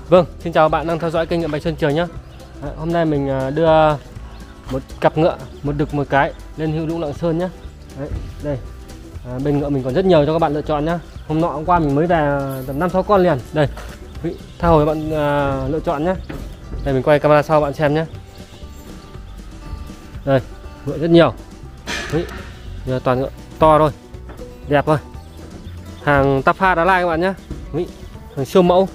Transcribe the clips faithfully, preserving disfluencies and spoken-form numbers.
Vâng, xin chào bạn đang theo dõi kênh Ngựa Bạch Xuân Trường nhé. Đấy, hôm nay mình đưa một cặp ngựa, một đực một cái lên Hữu Lũng Lạng Sơn nhé. Đấy, đây à, bên ngựa mình còn rất nhiều cho các bạn lựa chọn nhé. Hôm nọ hôm qua mình mới về tầm năm sáu con liền. Đây, tha hồ bạn à, lựa chọn nhé. Đây mình quay camera sau bạn xem nhé. Đây, ngựa rất nhiều. Đấy, giờ toàn ngựa to thôi, đẹp thôi. Hàng Tapa Đá Lai các bạn nhé. Đấy, hàng siêu mẫu.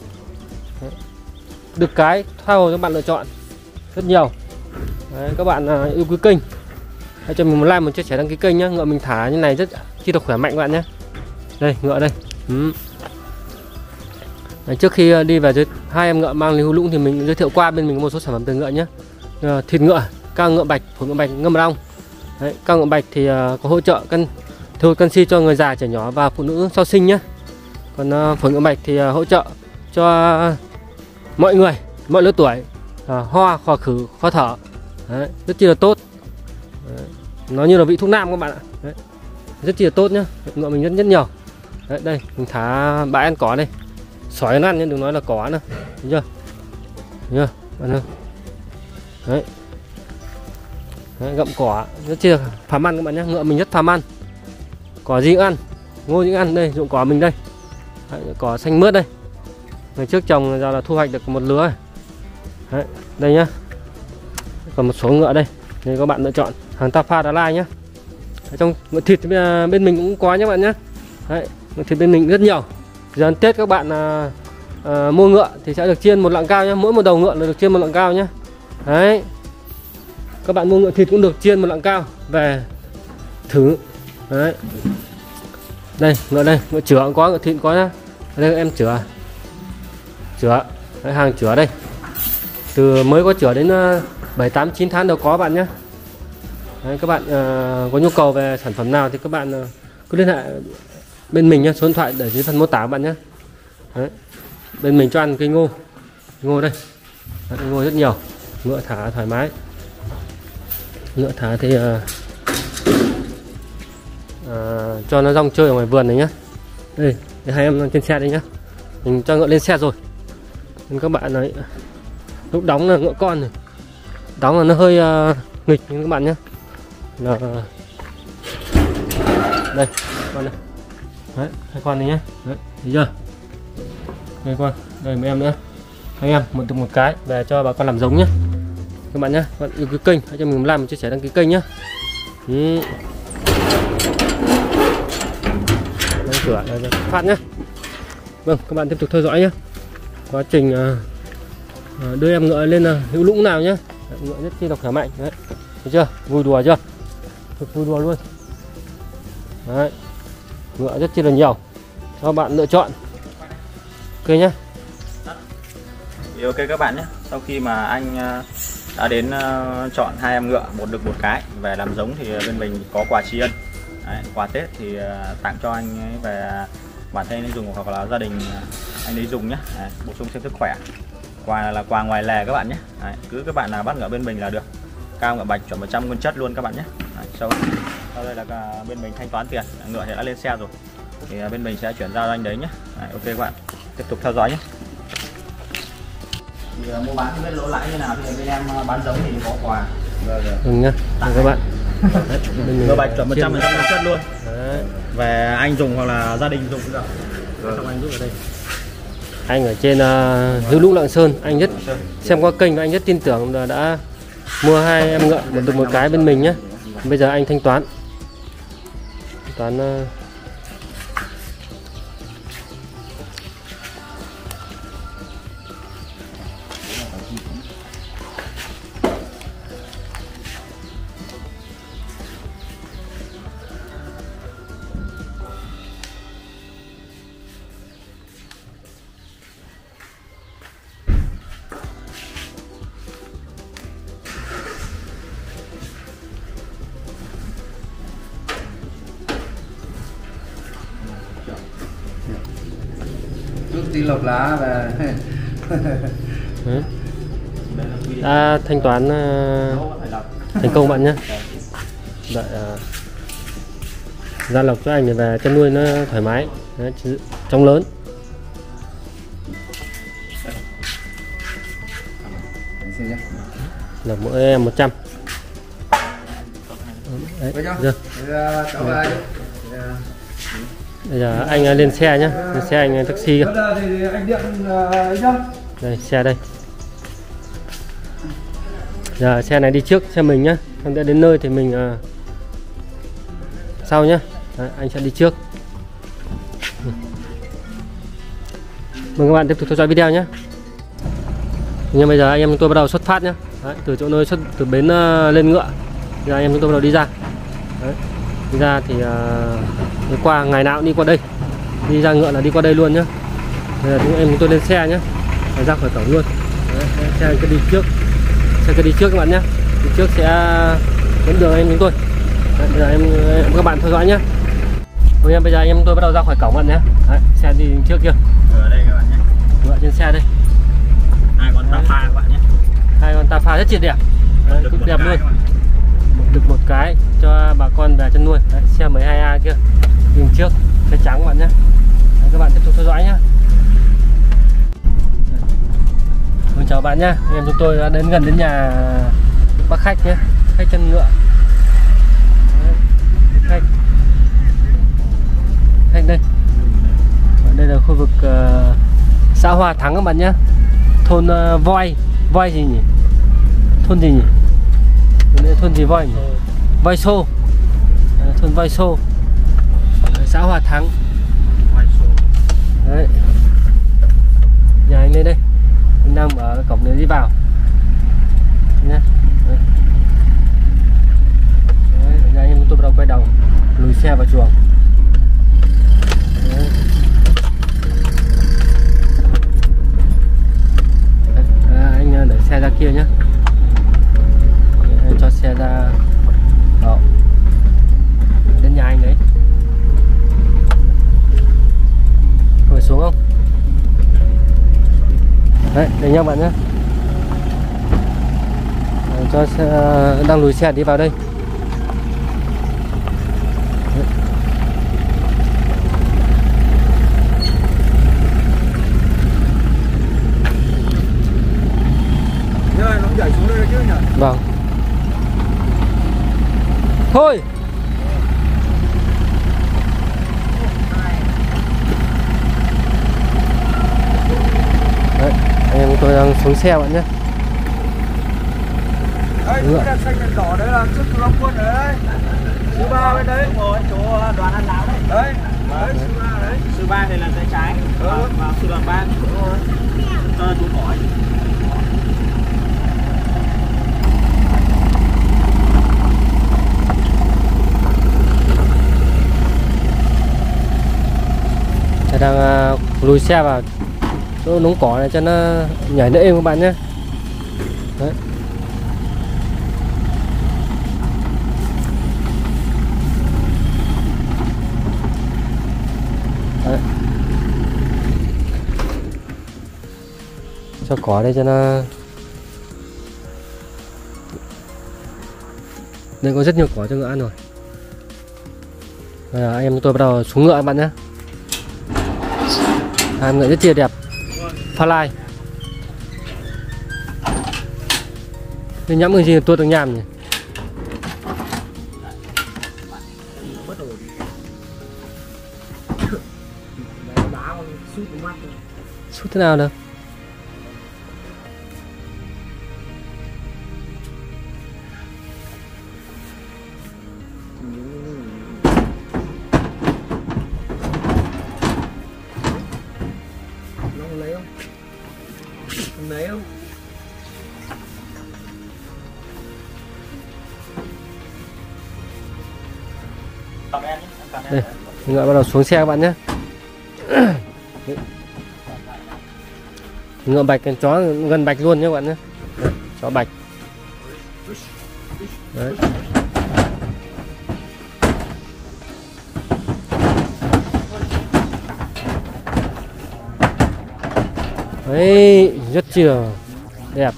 Được cái tha hồ cho bạn lựa chọn rất nhiều. Đấy, các bạn uh, yêu quý kênh hãy cho mình một like, một chia sẻ, đăng ký kênh nhé. Ngựa mình thả như này rất chi là khỏe mạnh các bạn nhé. Đây ngựa đây. Ừ. Đấy, trước khi uh, đi về dưới hai em ngựa mang lên Hữu Lũng thì mình giới thiệu qua bên mình có một số sản phẩm từ ngựa nhé. Uh, thịt ngựa, cao ngựa bạch, phổi ngựa bạch, ngâm mật ong. Đấy, cao ngựa bạch thì uh, có hỗ trợ cân thừa canxi cho người già, trẻ nhỏ và phụ nữ sau sinh nhé. Còn uh, phổi ngựa bạch thì uh, hỗ trợ cho uh, mọi người, mọi lứa tuổi, à, ho, khò khử, khó thở. Đấy, rất chi là tốt. Đấy, nó như là vị thuốc nam các bạn ạ. Đấy, rất chi là tốt nhá. Ngựa mình rất rất nhiều. Đấy, đây mình thả bãi ăn cỏ đây, sỏi nó ăn nhưng đừng nói là cỏ nữa. Thấy chưa? Thấy chưa? Bạn ơi. Đấy. Đấy, gặm cỏ rất chi là phàm ăn các bạn nhé. Ngựa mình rất phàm ăn. Cỏ gì cũng ăn, ngô gì cũng ăn. Đây dụng cỏ mình đây. Đấy, cỏ xanh mướt đây. Ngày trước trồng giờ là thu hoạch được một lứa. Đấy, đây nhá. Còn một số ngựa đây thì các bạn lựa chọn hàng Tapa Đá Lai nhá. Ở trong ngựa thịt bên mình cũng có nhé bạn nhé. Đấy, ngựa thịt bên mình rất nhiều. Giờ ăn Tết các bạn à, à, mua ngựa thì sẽ được chiên một lạng cao nhá. Mỗi một đầu ngựa là được chiên một lạng cao nhá. Đấy, các bạn mua ngựa thịt cũng được chiên một lạng cao về thử. Đấy, đây ngựa đây, ngựa chửa cũng có, ngựa thịt cũng có nhá. Đây em chửa chửa. Đấy, hàng chửa đây, từ mới có chửa đến bảy tám chín tháng đều có bạn nhé. Đấy, các bạn uh, có nhu cầu về sản phẩm nào thì các bạn uh, cứ liên hệ bên mình nhé. Số điện thoại để dưới phần mô tả các bạn nhé. Đấy, bên mình cho ăn cây ngô, ngô đây. Đấy, ngô rất nhiều, ngựa thả thoải mái. Ngựa thả thì uh, uh, cho nó rong chơi ở ngoài vườn này nhé. Đây, đây hai em trên xe đây nhé. Mình cho ngựa lên xe rồi. Nên các bạn ấy lúc đóng là ngựa con này, đóng là nó hơi uh, nghịch các bạn nhé. Là đây con này. Đấy, hai con này nhé. Đấy, thấy chưa? Hai con, đây mấy em nữa. Hai em một từ một cái về cho bà con làm giống nhé. Các bạn nhé, các bạn yêu quý kênh hãy cho mình một like, một chia sẻ, đăng ký kênh nhé. Ừ. Đây, cửa đây, phát nhé. Vâng, các bạn tiếp tục theo dõi nhé. Quá trình uh, đưa em ngựa lên uh, Hữu Lũng nào nhé. Đấy, ngựa rất chi là khỏe mạnh. Đấy, thấy chưa? Vui đùa chưa? Thực vui đùa luôn. Đấy, ngựa rất chi là nhiều cho bạn lựa chọn. Ok nhé. Thì ok các bạn nhé. Sau khi mà anh uh, đã đến uh, chọn hai em ngựa, một đực một cái về làm giống thì bên mình có quà tri ân. Đấy, quà Tết thì uh, tặng cho anh ấy về bản thân anh dùng hoặc là gia đình anh ấy dùng nhé. Đấy, bổ sung thêm sức khỏe. Quà là quà ngoài lề các bạn nhé. Đấy, cứ các bạn là bắt ngựa bên mình là được. Cao ngựa bạch chuẩn một trăm nguyên chất luôn các bạn nhé. Đấy, sau, sau đây là bên mình thanh toán tiền, ngựa thì đã lên xe rồi thì bên mình sẽ chuyển giao cho anh đấy nhé. Đấy, ok các bạn tiếp tục theo dõi nhé. Thì mua bán thì biết lỗ lãi như nào thì bên em bán giống thì có quà. Ừ nhá, các bạn. Ngựa bạch chuẩn một trăm phần trăm nguyên chất luôn. Đấy, về anh dùng hoặc là gia đình dùng cũng được. Xong anh giúp ở đây. Anh ở trên uh, Hữu Lũng Lạng Sơn, anh rất xem qua kênh và anh rất tin tưởng là đã mua hai em ngựa một từ một cái bên mình nhé. Bây giờ anh thanh toán thanh toán uh, tí lột lá và đã thanh toán uh, thành công bạn nhé. Đợi uh, gia lộc cho anh để về chăn nuôi nó thoải mái. Đấy, trong lớn. Là mỗi em một trăm. Đấy, giờ. Bây giờ anh lên xe nhá, lên xe anh taxi kìa. Đây xe đây. Giờ xe này đi trước xe mình nhá, xong đã đến nơi thì mình uh, sau nhá. Đấy, anh sẽ đi trước. Mời các bạn tiếp tục theo dõi video nhé. Nhưng bây giờ anh em chúng tôi bắt đầu xuất phát nhé. Đấy, từ chỗ nơi xuất từ bến uh, lên ngựa. Giờ anh em chúng tôi bắt đầu đi ra. Đấy, đi ra thì uh, đi qua ngày nào cũng đi qua đây. Đi ra ngựa là đi qua đây luôn nhá. Bây giờ chúng em chúng tôi lên xe nhé, ra khỏi cổng luôn. Đấy, xe cứ đi trước, xe cứ đi trước các bạn nhé. Đi trước sẽ dẫn đường em chúng tôi. Đấy, bây giờ em, em các bạn theo dõi nhé. Bây giờ, bây giờ anh em tôi bắt đầu ra khỏi cổng bạn nhé. Đấy, xe đi trước kia. Ở đây các bạn nhé. Ngựa trên xe đây. Hai con Tafa các bạn nhé. Hai con Tafa rất chiết đẹp. Đấy, cũng đẹp luôn. Một được một cái cho bà con về chăn nuôi. Đấy, xe mười hai A kia. Đi trước, xe trắng các bạn nhé. Đấy, các bạn tiếp tục theo dõi nhé. Mình chào bạn nhé. Anh em chúng tôi đã đến gần đến nhà bác khách nhé. Khách chân ngựa. Đấy, khách. Khách đây. Đây là khu vực uh, xã Hòa Thắng các bạn nhé. Thôn uh, Voi. Voi gì nhỉ? Thôn gì nhỉ? Đây, thôn gì Voi nhỉ? Voi Xô. Đấy, thôn Voi Xô. Đấy, xã Hòa Thắng. Đấy. Nhà anh đây đây. Anh đang ở cổng này đi vào nhé. Đấy. Đấy, nhà anh tôi bắt đầu quay đầu lùi xe vào chuồng. Đấy. À, anh để xe ra kia nhé. Anh cho xe ra đó. Đến nhà anh đấy. Ngồi xuống không? Đấy, để nhau bạn nhé. À, cho xe, đang lùi xe đi vào đây. Đấy. Nó chạy xuống đây chứ nhỉ? Vâng. Thôi. Đấy, anh em tôi đang xuống xe bạn nhé. Đấy, cái đèn xanh đèn đỏ đấy là trước Long Quân ở đấy. Sư ba bên đấy. Đúng rồi, chỗ đoàn An Lão đấy. Đấy, đấy, sư ba đấy. Sư ba thì là tay trái. Ừ. Và, và sư đoàn ba. Đúng rồi. Cho chú hỏi. Tôi đang uh, lùi xe vào chỗ nống cỏ này cho nó nhảy nó êm các bạn nhé. Đấy. Đấy. Cho cỏ đây cho nó. Đây có rất nhiều cỏ cho ngựa ăn rồi. Bây giờ anh em tôi bắt đầu xuống ngựa các bạn nhé. Hai ngựa rất chia đẹp. Pha lai. Nên nhắm cái gì tuốt được nhàm nhỉ? Sút thế nào đâu? Lấy không? Lấy không? Đây, ngựa bắt đầu xuống xe các bạn nhé. Ngựa bạch, chó gần bạch luôn nhé các bạn nhé. Đấy, chó bạch. Đấy. Đấy, rất chiều đẹp.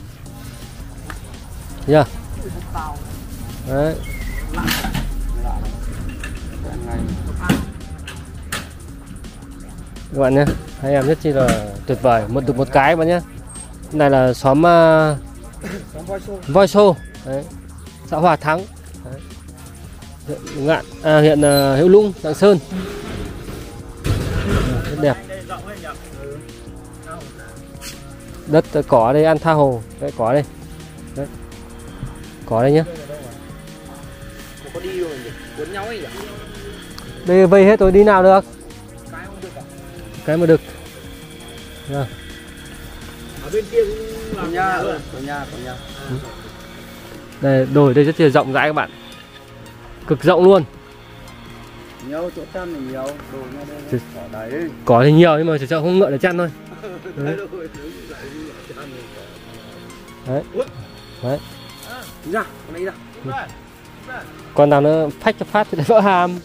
Chưa? Đấy. Các bạn nhé, hai em rất chi là tuyệt vời, một được một cái các bạn nhé. Này là xóm uh, voi xô. Đấy. Xã Hòa Thắng. Đấy. Huyện Ngạn, à, huyện uh, Hữu Lũng, Lạng Sơn. Rất đẹp. Đất cỏ đây ăn tha hồ. Đấy, cỏ đây. Đấy. Cỏ đây nhá. Có đi rồi nhỉ? Cuốn nhau ấy nhỉ? Đây vây hết rồi đi nào được? Cái không được à? Cái mà được. Rồi. Ở bên kia cũng làm nhà luôn. Có nhà, có nhà. Đây, đồi đây rất là rộng rãi các bạn. Cực rộng luôn. Nhiều chỗ chăn thì nhiều, đồ nha đây. Cỏ đấy. Cỏ thì nhiều nhưng mà chỉ sợ không ngựa để chăn thôi. Đấy. Đấy. Đấy. Ra, con này ra. Con nào nó phách cho phát thì nó vỡ hàm.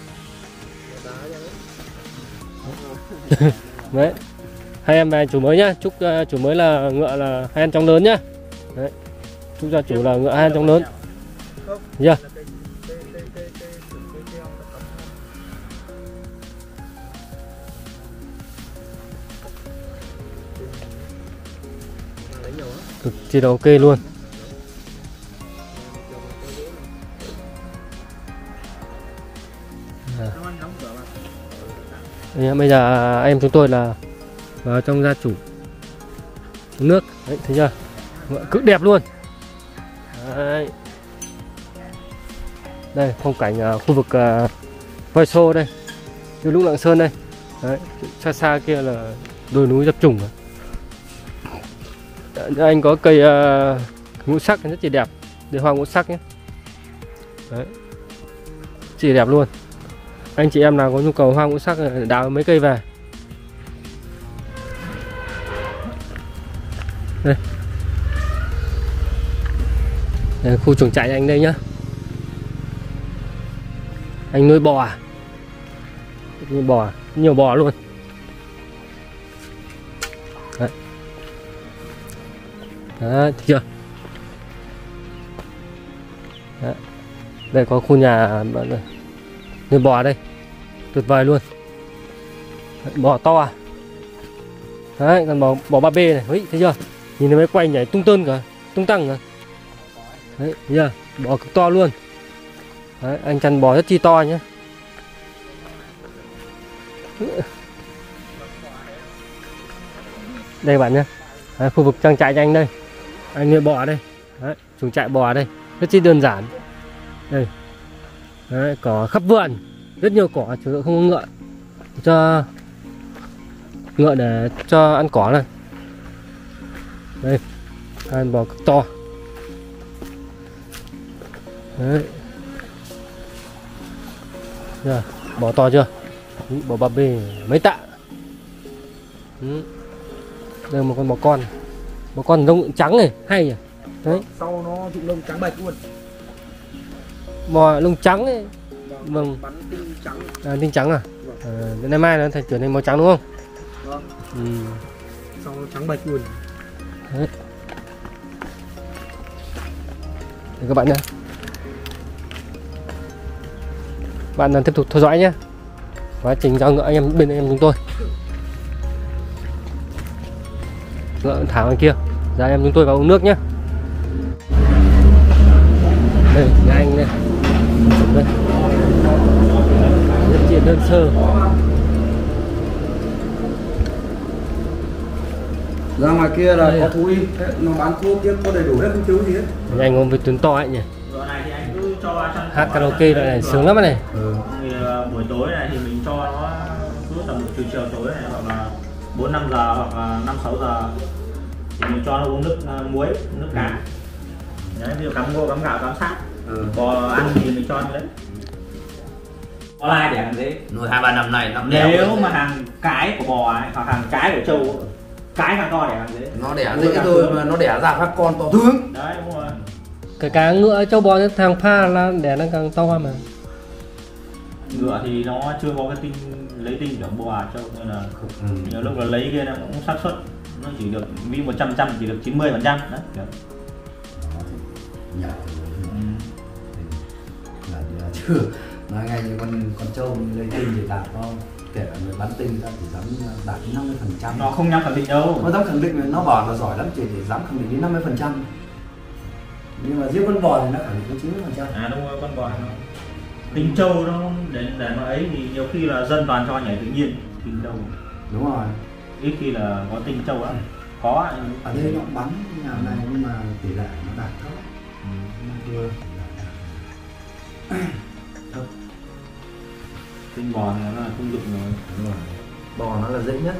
Đấy. Hai em về chủ mới nhá, chúc uh, chủ mới là ngựa là hai ăn trong lớn nhá. Đấy. Chúc cho chủ là ngựa hai ăn trong lớn. Dạ. Cực kỳ ok luôn. À. Bây giờ anh em chúng tôi là vào trong gia chủ uống nước. Đấy, thấy chưa? Ngựa cực đẹp luôn. Đấy. Đây phong cảnh uh, khu vực uh, Voi Xô đây, Hữu Lũng Lạng Sơn đây. Đấy, xa xa kia là đồi núi Dập Trùng. Anh có cây uh, ngũ sắc rất là đẹp, đây hoa ngũ sắc nhé. Đấy. Chỉ đẹp luôn. Anh chị em nào có nhu cầu hoa ngũ sắc đào mấy cây về. Đây. Đây, khu chuồng trại anh đây nhá. Anh nuôi bò à? Nuôi bò à? Nhiều bò luôn. Đấy. Đấy, thấy chưa? Đấy. Đây có khu nhà nuôi bò đây. Tuyệt vời luôn. Đấy, bò to à? Đấy, còn bò, bò ba bê này, ấy, thấy chưa? Nhìn nó mới quay nhảy tung tơn cả, tung tăng cả. Đấy, thấy chưa? Bò cực to luôn. Đấy, anh chăn bò rất chi to nhé. Đây bạn nhé. Đấy, khu vực trang trại cho anh đây. Anh nuôi bò đây. Đấy, chuồng trại bò đây. Rất chi đơn giản. Đây. Đấy, cỏ khắp vườn. Rất nhiều cỏ, chứ không có ngựa. Cho ngựa để cho ăn cỏ này. Đây. Ăn bò cực to. Đấy. Chưa? Bò to chưa? Bò ba bê mấy tạ. Ừ. Đây một con bò con. Bò con lông trắng này, hay nhỉ? Đấy. Sau nó thụ lông trắng bạch luôn. Bò lông trắng ấy. Vâng. Bắn tinh trắng. À, tinh trắng à? Vâng. À, nay mai nó thành chuyển thành màu trắng đúng không? Vâng. Ừ. Sau nó trắng bạch luôn. Đấy. Đây các bạn nhé. Bạn tiếp tục theo dõi nhé. Quá trình giao ngựa anh em bên em chúng tôi. Ngựa thả ngoài kia. Ra em chúng tôi vào uống nước nhé. Đây nhà anh đây. Đây. Rất chi đơn sơ. Ra ngoài kia là đây có thú y, nó bán thuốc chứ có đầy đủ hết không thiếu gì hết. Nhà anh ôm với tuyến to ấy nhỉ. Hát karaoke này, này sướng lắm này. Ừ. Thì, uh, buổi tối này thì mình cho nó cứ tầm chiều chiều tối này hoặc là bốn năm giờ hoặc là năm sáu giờ thì mình cho nó uống nước uh, muối, nước cá. Đấy, ví dụ cắm ngô, cắm gạo, cắm sát. Ừ. Bò ăn thì mình cho như đấy. Có lai để làm gì? Nuôi hai ba năm này năm nếu mà hàng cái của bò ấy, hoặc hàng cái của trâu, cái càng to để làm gì? Nó đẻ dễ thôi mà nó đẻ ra các con to thương. Đấy đúng rồi. Cái cá ngựa châu bò thằng pha là đẻ nó càng to mà. Ngựa thì nó chưa có cái tinh lấy tinh của bò châu nên là ừ. Nhiều lúc là lấy kia nó cũng xác suất nó chỉ được ví một trăm trăm chỉ được chín mươi phần trăm đấy. Dạ. Ừ. Là chưa nói ngay như con con trâu lấy tinh thì đạt nó kể cả người bán tinh ra thì dám đạt đến năm mươi phần trăm. Nó không dám khẳng định đâu. Nó dám khẳng định là nó bảo là giỏi lắm chỉ để dám khẳng định đến năm mươi phần trăm. Nhưng mà riêng con bò thì nó khẳng định có chín mươi phần trăm. À đúng rồi, con bò nó tinh trâu nó để để nó ấy thì nhiều khi là dân toàn cho nhảy tự nhiên tinh trâu. Đúng rồi. Ít khi là có tinh trâu á. Có ở đây nó bắn nhà này nhưng mà tỷ lệ nó đạt thấp. Ừ. Thấp. Tinh bò thì nó là thông dụng rồi. Đúng rồi. Bò nó là dễ nhất.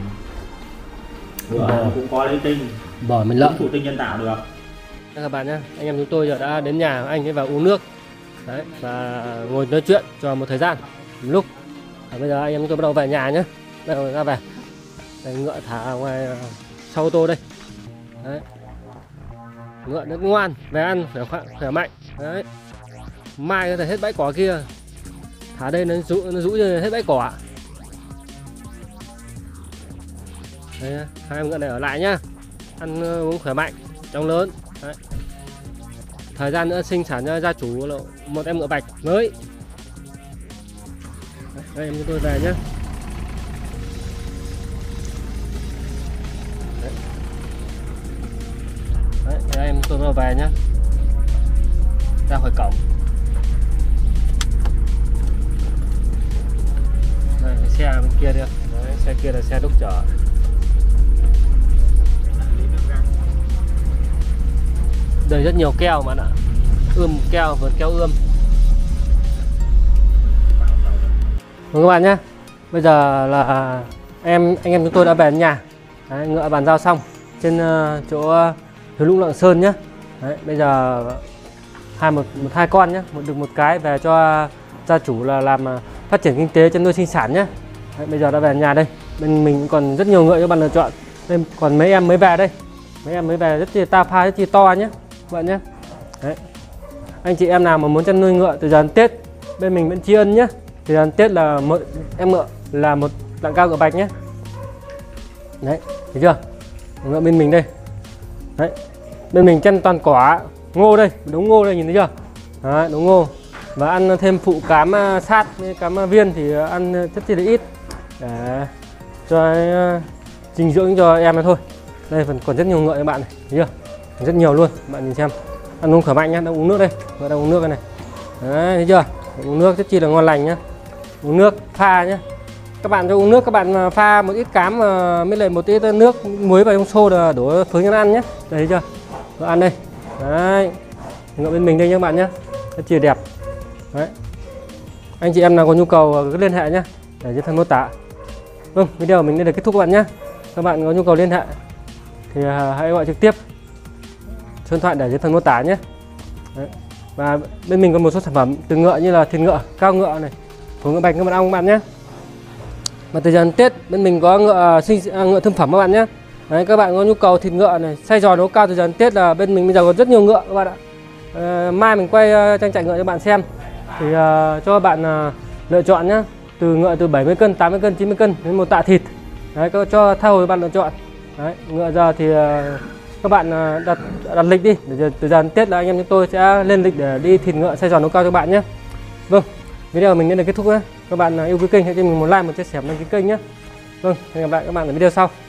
Ừ. Bò cũng có lấy tinh. Bò mình lợn. Thụ tinh nhân tạo được. Các bạn nhé, anh em chúng tôi giờ đã đến nhà anh ấy vào uống nước. Đấy, và ngồi nói chuyện cho một thời gian một lúc. Và bây giờ anh em chúng tôi bắt đầu về nhà nhé. Bắt đầu ra về. Đây, ngựa thả ngoài sau ô tô đây. Đấy. Ngựa rất ngoan, về ăn khỏe khoắn, khỏe mạnh. Đấy. Mai có thể hết bãi cỏ kia. Thả đây nó rũ nó rũ hết bãi cỏ. Đây, hai ngựa này ở lại nhá. Ăn uống khỏe mạnh, trông lớn. Đấy. Thời gian nữa sinh sản ra gia chủ là một em ngựa bạch mới. Đây em chúng tôi về nhé. Đấy. Đấy, đây em tôi vào về nhé. Ra khỏi cổng. Đây cái xe bên kia đi. Đấy, xe kia là xe đúc chở. Đây rất nhiều keo mà ạ. Ươm keo, vườn keo ươm. Vâng các bạn nhé. Bây giờ là em anh em chúng tôi đã về đến nhà. Đấy, ngựa bàn giao xong trên uh, chỗ uh, Hiếu Lũng Lạng Sơn nhé. Đấy, bây giờ hai một, một hai con nhé, một được một cái về cho gia chủ là làm uh, phát triển kinh tế chăn nuôi sinh sản nhé. Đấy, bây giờ đã về nhà đây. Bên mình còn rất nhiều ngựa cho bạn lựa chọn. Đây, còn mấy em mới về đây. Mấy em mới về rất là ta pha rất là to nhé. Vậy nhé. Đấy. Anh chị em nào mà muốn chăn nuôi ngựa từ giờ đến Tết bên mình vẫn tri ân nhé. Từ giờ đến Tết là một em ngựa là một lạng cao ngựa bạch nhé. Đấy, thấy chưa? Ngựa bên mình đây. Đấy. Bên mình chăn toàn cỏ ngô đây, đống ngô đây nhìn thấy chưa? Đấy, đống ngô. Và ăn thêm phụ cám sát với cám viên thì ăn rất là ít để cho dinh dưỡng cho em này thôi. Đây phần còn rất nhiều ngựa các bạn này, thấy chưa? Rất nhiều luôn, bạn nhìn xem. Ăn uống khỏe mạnh nhá, đang uống nước đây, ngựa đang uống nước đây này. Đấy, thấy chưa? Uống nước rất chi là ngon lành nhá. Uống nước pha nhá. Các bạn cho uống nước các bạn pha một ít cám mới lại một ít nước muối vào trong xô là đổ phướng cho nó ăn nhé. Đây thấy chưa? Ngựa ăn đây. Đấy. Ngựa bên mình đây nhá các bạn nhé. Rất chi là đẹp. Đấy. Anh chị em nào có nhu cầu cứ liên hệ nhé để dưới phần mô tả. Vâng, video mình đến đây kết thúc các bạn nhé. Các bạn có nhu cầu liên hệ thì hãy gọi trực tiếp số điện thoại để dưới phần mô tả nhé. Đấy. Và bên mình có một số sản phẩm từ ngựa như là thịt ngựa, cao ngựa này, của ngựa bạch, ngựa mật ong các bạn nhé. Mà từ giờ đến Tết bên mình có ngựa sinh à, ngựa thương phẩm các bạn nhé. Đấy, các bạn có nhu cầu thịt ngựa này, xay giò nấu cao từ giờ đến Tết là bên mình bây giờ có rất nhiều ngựa các bạn ạ. À, mai mình quay uh, trang trại ngựa cho bạn xem thì uh, cho bạn uh, lựa chọn nhé. Từ ngựa từ bảy mươi cân, tám mươi cân, chín mươi cân đến một tạ thịt. Đấy, cho tha hồ bạn lựa chọn. Đấy, ngựa giờ thì uh, các bạn uh, đặt đặt lịch đi để từ giờ đến Tết là anh em chúng tôi sẽ lên lịch để đi thịt ngựa xay giò nấu cao cho bạn nhé. Vâng, video mình đến đây kết thúc nhé. Các bạn yêu quý kênh hãy cho mình một like, một chia sẻ, đăng ký kênh nhé. Vâng, hẹn gặp lại các bạn ở video sau.